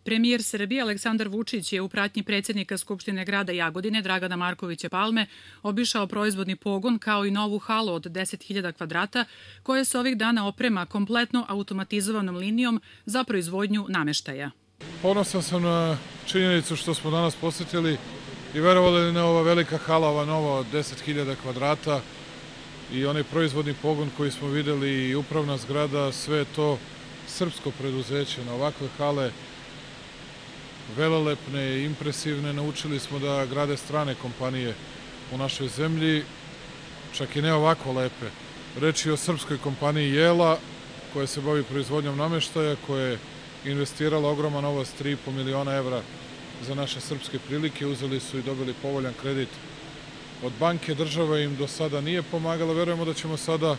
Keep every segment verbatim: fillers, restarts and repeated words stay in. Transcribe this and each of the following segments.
Premijer Srbije Aleksandar Vučić je u pratnji predsjednika Skupštine grada Jagodine Dragana Markovića Palme obišao proizvodni pogon kao i novu halu od deset hiljada kvadrata koja se ovih dana oprema kompletno automatizovanom linijom za proizvodnju nameštaja. Ponosan sam na činjenicu što smo danas posjetili i verovali li ne, ova velika hala, ova nova od deset hiljada kvadrata i onaj proizvodni pogon koji smo videli i upravna zgrada, sve to srpsko preduzeće. Na ovakve hale velelepne i impresivne naučili smo da grade strane kompanije u našoj zemlji, čak i ne ovako lepe. Reč je o srpskoj kompaniji Jela koja se bavi proizvodnjom nameštaja, koja je investirala ogroman novac, tri i po miliona evra za naše srpske prilike. Uzeli su i dobili povoljan kredit od banke. Država im do sada nije pomagala. Verujemo da ćemo sada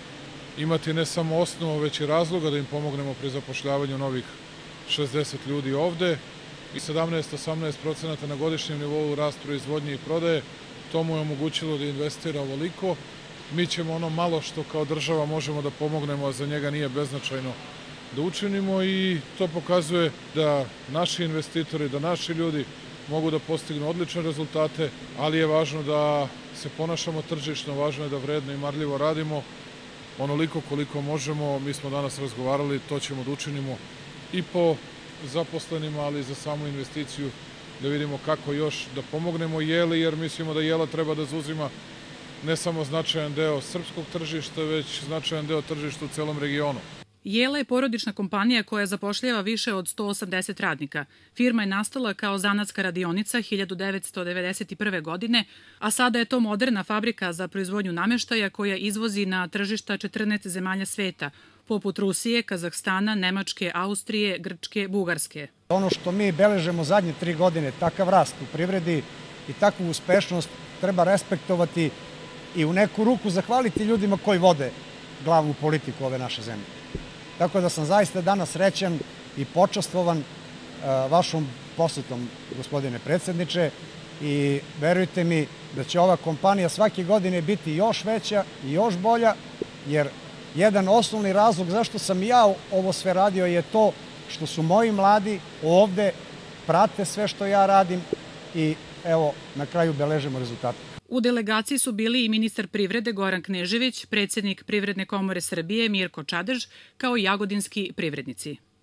imati ne samo osnovu, već i razloga da im pomognemo pri zapošljavanju novih šezdeset ljudi ovde i sedamnaest do osamnaest procenata na godišnjem nivou rast proizvodnje i prodaje. To mu je omogućilo da investira ovoliko. Mi ćemo ono malo što kao država možemo da pomognemo, a za njega nije beznačajno, da učinimo, i to pokazuje da naši investitori, da naši ljudi mogu da postignu odlične rezultate, ali je važno da se ponašamo tržišno, važno je da vredno i marljivo radimo onoliko koliko možemo. Mi smo danas razgovarali, to ćemo da učinimo i po zaposlenima, ali i za samu investiciju, da vidimo kako još da pomognemo Jeli, jer mislimo da Jela treba da zauzima ne samo značajan deo srpskog tržišta, već značajan deo tržišta u celom regionu. Jela je porodična kompanija koja zapošljava više od sto osamdeset radnika. Firma je nastala kao zanatska radionica hiljadu devetsto devedeset prve. godine, a sada je to moderna fabrika za proizvodnju nameštaja koja izvozi na tržišta četrnaest zemalja sveta, poput Rusije, Kazahstana, Nemačke, Austrije, Grčke, Bugarske. Ono što mi beležemo zadnje tri godine, takav rast u privredi i takvu uspešnost, treba respektovati i u neku ruku zahvaliti ljudima koji vode glavnu politiku ove naše zemlje. Tako da sam zaista danas srećan i počastvovan vašom posetom, gospodine predsjedniče, i verujte mi da će ova kompanija svake godine biti još veća i još bolja, jer jedan osnovni razlog zašto sam ja ovo sve radio je to što su moji mladi ovde, prate sve što ja radim i evo, na kraju beležemo rezultate. U delegaciji su bili i ministar privrede Goran Knežević, predsjednik Privredne komore Srbije Mirko Čadež, kao i jagodinski privrednici.